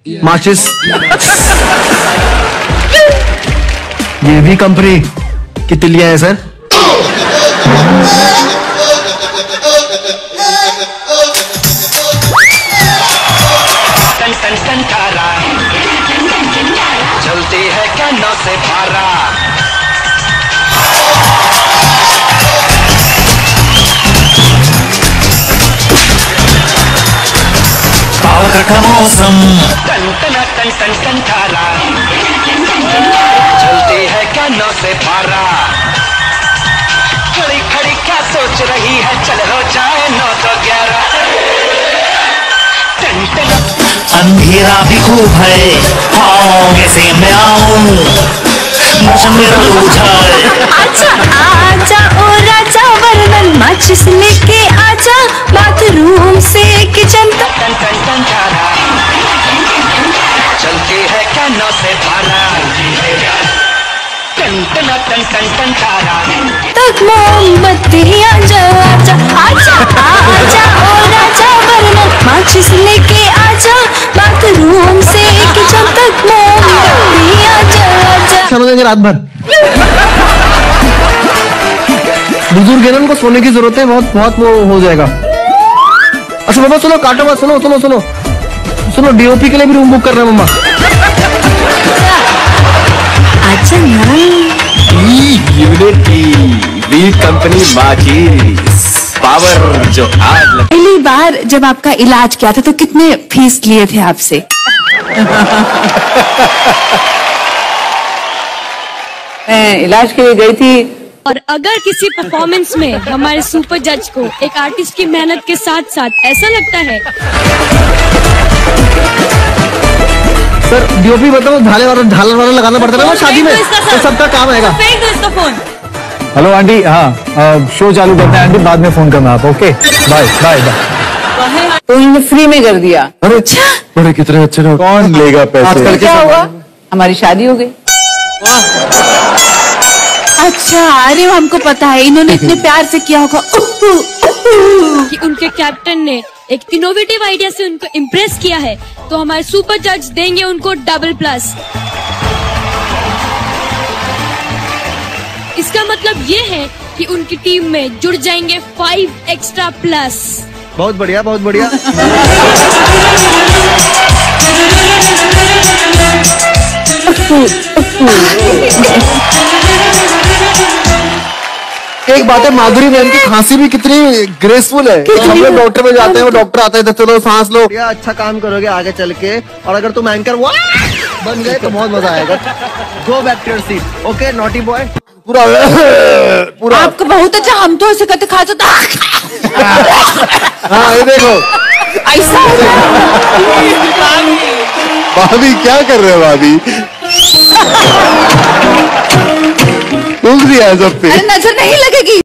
माचिस। ये भी कंपनी की तिलियां है सर। चलती है कानों से भारा। पावर का मौसम टन टन टन टन टन थारा। चलती है कानों से भारा। खड़ी खड़ी क्या सोच रही है, चल हो जाए 9 तो 11। टन टन अंधेरा भी खूब है, हाँ कैसे मैं आऊं, मौसम मेरा उछाल। आजा आजा ओ राजा वरदान माचिस लेके आजा, बाथरूम से किचन तक। टन टन टन थारा। चलती है कानों से भारा। टन टन टन टन टन थारा। तक मोमबत्तियां जला आजा आजा ओ राजा वरदान माचिस लेके आजा, बाथरूम से किचन तक मोमबत्तियां जला। चलो देंगे रात भर। बुजुर्ग है ना, उनको सोने की जरूरत है, बहुत बहुत वो हो जाएगा। अच्छा बाबा सुनो, काटो मत, सुनो सुनो सुनो सुनो, डीओपी के लिए भी रूम बुक कर रहे हैं मम्मा। आजा ना। यूनिटी वी कंपनी माचिस पावर जो आग लग। पहली बार जब आपका इलाज किया था तो कितने फीस लिए थे आपसे? मैं इलाज के लिए गई थी। और अगर किसी परफॉर्मेंस में हमारे सुपर जज को एक आर्टिस्ट की मेहनत के साथ साथ ऐसा लगता है। सर डीओपी बताओ, झालर वाला लगाना पड़ता है ना शादी में, तो सबका काम आएगा। फेंक दो इसका फोन। हेलो आंटी, हाँ शो चालू करते हैं आंटी, बाद में फोन करना आप। Okay bye bye bye. तो इन्होंने फ्री में कर दिया। अरे बड़े कितने अच्छे लोग। कौन लेगा पैसे? क्या हुआ, हमारी शादी हो गई। अच्छा, अरे हमको पता है, इन्होंने इतने प्यार से किया होगा कि उनके कैप्टन ने एक इनोवेटिव आइडिया से उनको इम्प्रेस किया है, तो हमारे सुपर जज देंगे उनको $+। इसका मतलब ये है कि उनकी टीम में जुड़ जाएंगे 5 एक्स्ट्रा प्लस। बहुत बढ़िया बहुत बढ़िया। एक बात है, माधुरी मैम की खांसी भी कितनी ग्रेसफुल है। हम लोग डॉक्टर में जाते हैं, वो डॉक्टर आता है, चलो सांस लो, अच्छा काम करोगे आगे चल के। और अगर तुम एंकर बन गए तो बहुत मजा आएगा। Go back to your seat. Okay naughty boy. पूरा पूरा आपको बहुत अच्छा, हम तो ऐसे करते खा जाता। हाँ ये देखो ऐसा भाभी क्या कर रहे हो भाभी? उंगली है सब पे। नजर नहीं लगेगी।